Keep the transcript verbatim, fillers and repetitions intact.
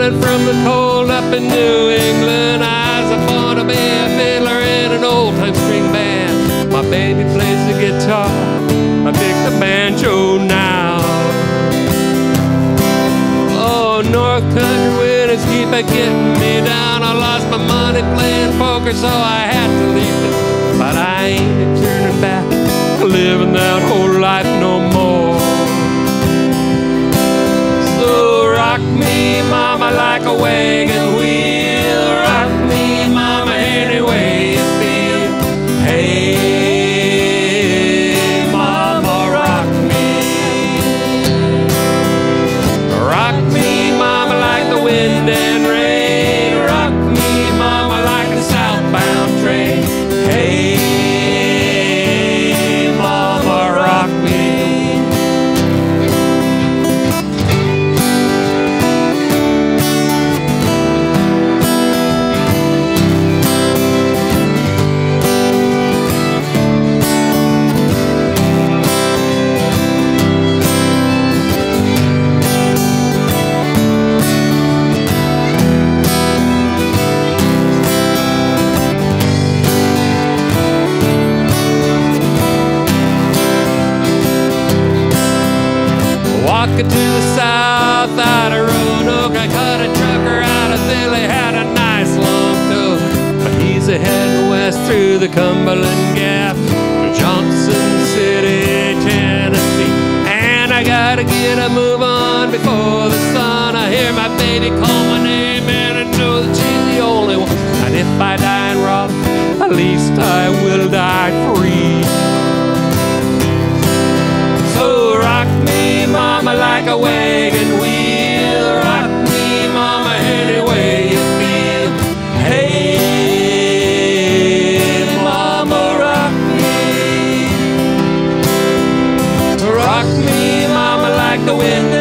coming from the cold up in New England. I was born to be a fiddler in an old-time string band. My baby plays the guitar, I pick the banjo now. Oh, North Country winters keep a getting me down. I lost my money playing poker, so I had to leave it. But I ain't turning back, living that whole life no more. So rock me, mama, like a wagon wheel. Rock me, mama, any way you feel. Hey, mama, rock me. Rock me, mama, like the wind and rain. Rock me, mama, like a southbound train. Hey, mama, rock me. Walking to the south out of Roanoke, I caught a trucker out of Philly, had a nice long tow. But he's heading west through the Cumberland Gap to Johnson City, Tennessee. And I gotta get a move on before the sun. I hear my baby call my name and I know that she's the only one. And if I die in Raleigh, at least I will die free. So rock me, mama, like a wagon wheel. Rock me, mama, any way you feel. Hey, mama, rock me. Rock me, mama, like the wind